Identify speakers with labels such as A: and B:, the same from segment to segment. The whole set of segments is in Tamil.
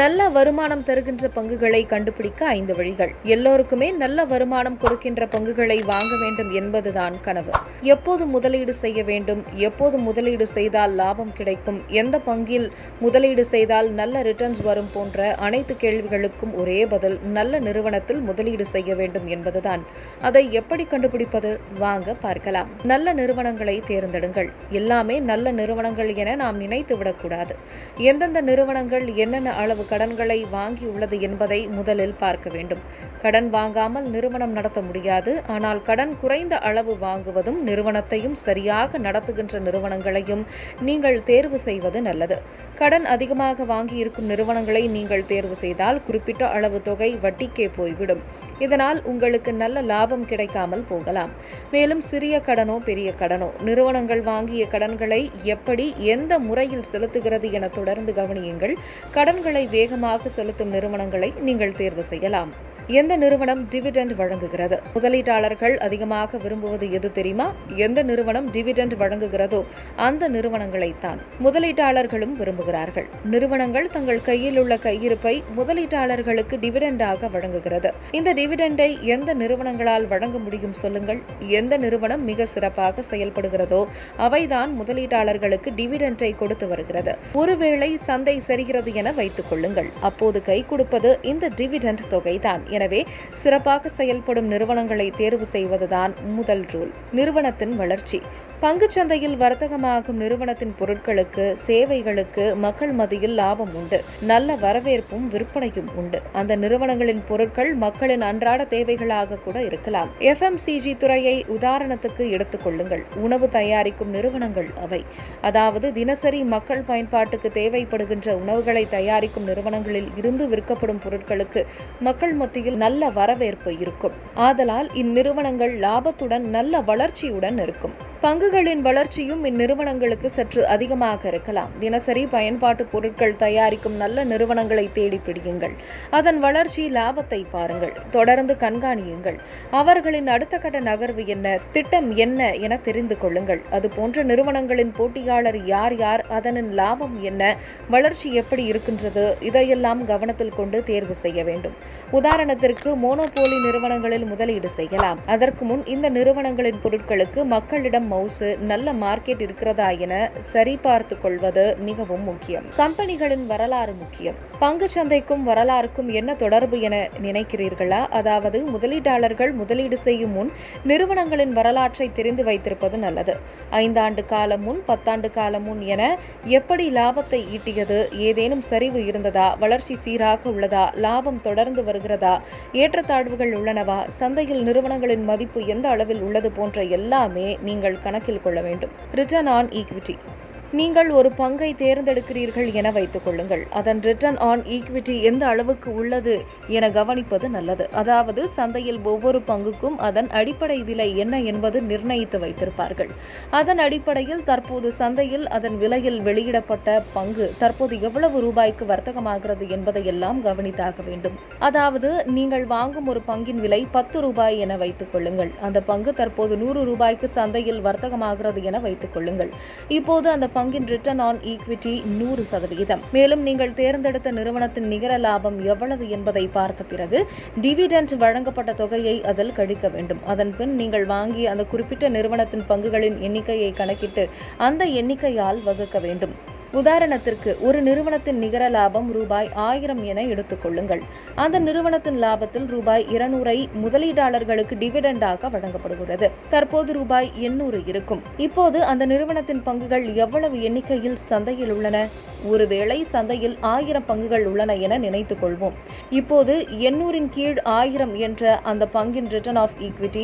A: நல்ல வருமானம் தருகின்ற பங்குகளை கண்டுபிடிக்க 5 வழிகள். எல்லோருக்குமே நல்ல வருமானம் கொடுக்கின்ற பங்குகளை வாங்க வேண்டும் என்பதுதான் கனவு. எப்போது முதலீடு செய்ய வேண்டும், எப்போது முதலீடு செய்தால் லாபம் கிடைக்கும், எந்த பங்கில் முதலீடு செய்தால் நல்ல ரிட்டர்ன்ஸ் வரும் போன்ற அனைத்து கேள்விகளுக்கும் ஒரே பதில், நல்ல நிறுவனத்தில் முதலீடு செய்ய வேண்டும் என்பதுதான். அதை எப்படி கண்டுபிடிப்பது? வாங்க பார்க்கலாம். நல்ல நிறுவனங்களை தேர்ந்தெடுங்கள். எல்லாமே நல்ல நிறுவனங்கள் என நாம் நினைத்து விடக்கூடாது. எந்தெந்த நிறுவனங்கள் என்னென்ன அளவு கடன்களை வாங்கியுள்ளது என்பதை முதலில் பார்க்க வேண்டும். கடன் வாங்காமல் நிறுவனம் நடத்த முடியாது. ஆனால் கடன் குறைந்த அளவு வாங்குவதும் நிறுவனத்தையும் சரியாக நடத்துகின்ற நிறுவனங்களையும் நீங்கள் தேர்வு செய்வது நல்லது. கடன் அதிகமாக வாங்கியிருக்கும் நிறுவனங்களை நீங்கள் தேர்வு செய்தால் குறிப்பிட்ட அளவு தொகை வட்டிக்கே போய்விடும். இதனால் உங்களுக்கு நல்ல லாபம் கிடைக்காமல் போகலாம். மேலும் சிறிய கடனோ பெரிய கடனோ நிறுவனங்கள் வாங்கிய கடன்களை எப்படி எந்த முறையில் செலுத்துகிறது என தொடர்ந்து கவனியுங்கள். கடன்களை வேகமாக செலுத்தும் நிறுவனங்களை நீங்கள் தேர்வு செய்யலாம். எந்த நிறுவனம் டிவிடெண்ட் வழங்குகிறது? முதலீட்டாளர்கள் அதிகமாக விரும்புவது எது தெரியுமா? எந்த நிறுவனம் டிவிடெண்ட் வழங்குகிறதோ அந்த நிறுவனங்களைத்தான் முதலீட்டாளர்களும் விரும்புகிறார்கள். நிறுவனங்கள் தங்கள் கையில் உள்ள கையிருப்பை முதலீட்டாளர்களுக்கு டிவிடெண்டாக வழங்குகிறது. இந்த டிவிடெண்டை எந்த நிறுவனங்களால் வழங்க முடியும் சொல்லுங்கள்? எந்த நிறுவனம் மிக சிறப்பாக செயல்படுகிறதோ அவைதான் முதலீட்டாளர்களுக்கு டிவிடெண்டை கொடுத்து வருகிறது. ஒருவேளை சந்தை சரிகிறது என வைத்துக் கொள்ளுங்கள். அப்போது கை கொடுப்பது இந்த டிவிடெண்ட் தொகைதான். எனவே சிறப்பாக செயல்படும் நிறுவனங்களை தேர்வு செய்வதுதான் முதல் ரூல். நிறுவனத்தின் வளர்ச்சி. பங்குச்சந்தையில் வர்த்தகமாகும் நிறுவனத்தின் பொருட்களுக்கு, சேவைகளுக்கு மக்கள் மத்தியில் லாபம் உண்டு. நல்ல வரவேற்பும் விற்பனையும் உண்டு. அந்த நிறுவனங்களின் பொருட்கள் மக்களின் அன்றாட தேவைகளாக கூட இருக்கலாம். FMCG துறையை உதாரணத்துக்கு எடுத்துக் கொள்ளுங்கள். உணவு தயாரிக்கும் நிறுவனங்கள் அவை. அதாவது தினசரி மக்கள் பயன்பாட்டுக்கு தேவைப்படுகின்ற உணவுகளை தயாரிக்கும் நிறுவனங்களில் இருந்து விற்கப்படும் பொருட்களுக்கு மக்கள் மத்தியில் நல்ல வரவேற்பு இருக்கும். ஆதலால் இந்நிறுவனங்கள் லாபத்துடன் நல்ல வளர்ச்சியுடன் இருக்கும். பங்குகளின் வளர்ச்சியும் இந்நிறுவனங்களுக்கு சற்று அதிகமாக இருக்கலாம். தினசரி பயன்பாட்டு பொருட்கள் தயாரிக்கும் நல்ல நிறுவனங்களை தேடி பிடியுங்கள். அதன் வளர்ச்சி, லாபத்தை பாருங்கள். தொடர்ந்து கண்காணியுங்கள். அவர்களின் அடுத்த கட்ட நகர்வு என்ன, திட்டம் என்ன என தெரிந்து கொள்ளுங்கள். அதுபோன்ற நிறுவனங்களின் போட்டியாளர் யார் யார், அதனின் லாபம் என்ன, வளர்ச்சி எப்படி இருக்கின்றது, இதையெல்லாம் கவனத்தில் கொண்டு தேர்வு செய்ய வேண்டும். உதாரணத்திற்கு மோனோபோலி நிறுவனங்களில் முதலீடு செய்யலாம். அதற்கு முன் இந்த நிறுவனங்களின் பொருட்களுக்கு மக்களிடம் மவுசு, நல்ல மார்க்கெட் இருக்கிறதா என சரிபார்த்து கொள்வது மிகவும் முக்கியம். கம்பெனிகளின் வரலாறு முக்கியம். பங்கு சந்தைக்கும் வரலாறுக்கும் என்ன தொடர்பு என நினைக்கிறீர்களா? அதாவது முதலீட்டாளர்கள் முதலீடு செய்யும் முன் நிறுவனங்களின் வரலாற்றை தெரிந்து வைத்திருப்பது நல்லது. 5 ஆண்டு காலம் முன், 10 ஆண்டு காலம் முன் என எப்படி லாபத்தை ஈட்டியது, ஏதேனும் சரிவு இருந்ததா, வளர்ச்சி சீராக உள்ளதா, லாபம் தொடர்ந்து வருகிறதா, ஏற்றத்தாழ்வுகள் உள்ளனவா, சந்தையில் நிறுவனங்களின் மதிப்பு எந்த அளவில் உள்ளது போன்ற எல்லாமே நீங்கள் கணக்கில் கொள்ள வேண்டும். Return on equity. நீங்கள் ஒரு பங்கை தேர்ந்தெடுக்கிறீர்கள் என வைத்துக் கொள்ளுங்கள். அதன் ரிட்டர்ன் ஆன் ஈக்விட்டி எந்த அளவுக்கு உள்ளது என கவனிப்பது நல்லது. அதாவது சந்தையில் ஒவ்வொரு பங்குக்கும் அதன் அடிப்படை விலை என்ன என்பது நிர்ணயித்து வைத்திருப்பார்கள். அதன் அடிப்படையில் தற்போது சந்தையில் அதன் விலையில் வெளியிடப்பட்ட பங்கு தற்போது எவ்வளவு ரூபாய்க்கு வர்த்தகமாகிறது என்பதையெல்லாம் கவனித்தாக வேண்டும். அதாவது நீங்கள் வாங்கும் ஒரு பங்கின் விலை 10 ரூபாய் என வைத்துக் கொள்ளுங்கள். அந்த பங்கு தற்போது 100 ரூபாய்க்கு சந்தையில் வர்த்தகமாகிறது என வைத்துக் கொள்ளுங்கள். இப்போது அந்த பங்கின் ரிட்டர்ன் ஆன் ஈக்விட்டி 100%. மேலும் நீங்கள் தேர்ந்தெடுத்த நிறுவனத்தின் நிகர லாபம் எவ்வளவு என்பதை பார்த்த பிறகு டிவிடெண்ட் வழங்கப்பட்ட தொகையை அதில் கழிக்க வேண்டும். அதன் பின் நீங்கள் வாங்கிய அந்த குறிப்பிட்ட நிறுவனத்தின் பங்குகளின் எண்ணிக்கையை கணக்கிட்டு அந்த எண்ணிக்கையால் வகுக்க வேண்டும். உதாரணத்திற்கு ஒரு நிறுவனத்தின் நிகர லாபம் ரூபாய் 1000 என எடுத்துக் கொள்ளுங்கள். அந்த நிறுவனத்தின் லாபத்தில் ரூபாய் 200 முதலீட்டாளர்களுக்கு டிவிடெண்டாக வழங்கப்படுகிறது. தற்போது ரூபாய் 800 இருக்கும். இப்போது அந்த நிறுவனத்தின் பங்குகள் எவ்வளவு எண்ணிக்கையில் சந்தையில் உள்ளன? ஒருவேளை சந்தையில் 1000 பங்குகள் உள்ளன என நினைத்துக் கொள்வோம். இப்போது 800 கீழ் 1000 என்ற அந்த பங்கின் return of equity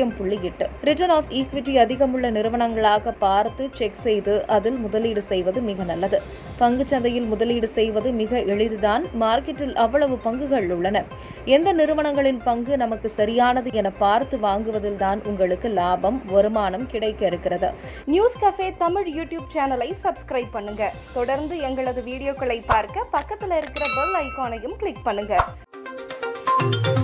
A: 0.8. Return of equity அதிகமுள்ள நிறுவனங்களாக பார்த்து செக் செய்து அதில் முதலீடு செய்வது மிக நல்லது. பங்குச்சந்தையில் முதலீடு செய்வது மிக எளிதுதான். மார்க்கெட்டில் அவ்வளவு பங்குகள் உள்ளன. எந்த நிறுவனங்களின் பங்கு நமக்கு சரியானது என பார்த்து வாங்குவதில் தான் உங்களுக்கு லாபம், வருமானம் கிடைக்க இருக்கிறது.
B: நியூஸ் கஃபே தமிழ் யூடியூப் சேனலை சப்ஸ்கிரைப் பண்ணுங்க. தொடர்ந்து எங்களது வீடியோக்களை பார்க்க பக்கத்துல இருக்கிற பெல் ஐகானையும் கிளிக் பண்ணுங்க.